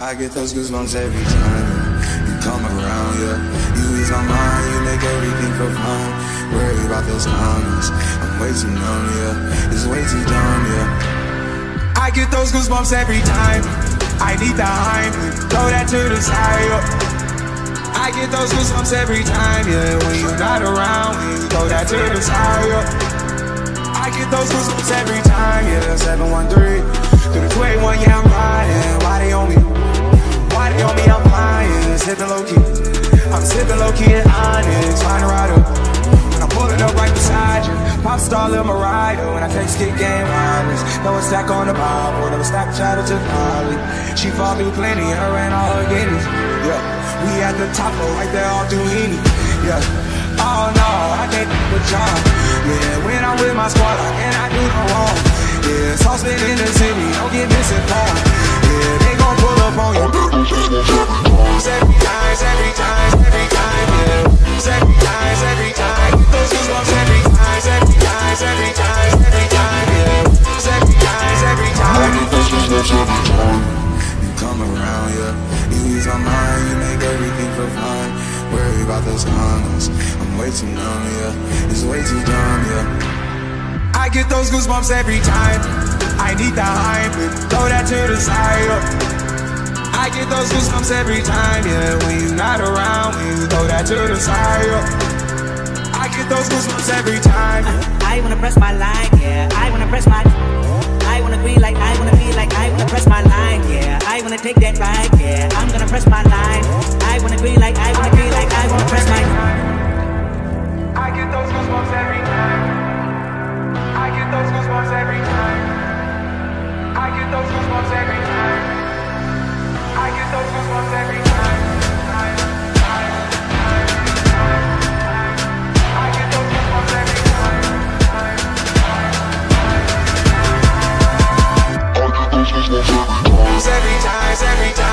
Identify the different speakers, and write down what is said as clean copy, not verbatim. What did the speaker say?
Speaker 1: I get those goosebumps every time you come around, yeah. You ease my mind, you make everything feel fine. Worry about those comments, I'm way too numb, yeah. It's way too dumb, yeah. I get those goosebumps every time I need the Heimlich, throw that to the side, yeah. I get those goosebumps every time, yeah. When you're not around, when you throw that to the side, yeah. I get those goosebumps every time, yeah. 713 through the 281, yeah, I'm riding. Why they on me? Why they on me? I'm flying. Sipping low key. I'm sipping low key in Onyx. Find a rider. When I'm pulling up right beside you. Pop star Lamar rider. When I take skit game wireless. Throw a stack on the Bible. Never Snapchat or took Molly. She fought through plenty. Her and all her guineas. Yeah. We at the top, right there all through Henny. Yeah. Oh no, I can't do the job. Yeah, when I'm with my squad, I cannot do no wrong. Yeah, saucepan in the city, don't get misinformed. Yeah, they gon' pull up on you. Every time, every time, every time, yeah. Every time, every time. Those goosebumps every time, every time, every time, every time, yeah. Every time, every time. Those goosebumps every time you come around, yeah. You ease my mind, you make everything feel fine. Worry about those comments, I'm way too numb, yeah. It's way too dumb, yeah. I get those goosebumps every time I need the Heimlich, throw that to the side, yeah. I get those goosebumps every time, yeah. When you're not around, when you throw that to the side, yeah. I get those goosebumps every time.
Speaker 2: I wanna press my line, yeah. I wanna press my, I wanna be like, I wanna be like, I wanna press my line, yeah. I wanna take that ride, yeah. I'm gonna press my line. I wanna be like, I wanna be like, I wanna press my.
Speaker 1: I get those goosebumps every time. I get those goosebumps every time. I get those goosebumps every time. I get those goosebumps every time. I get those goosebumps every time. I get those goosebumps every time. Every time, every time.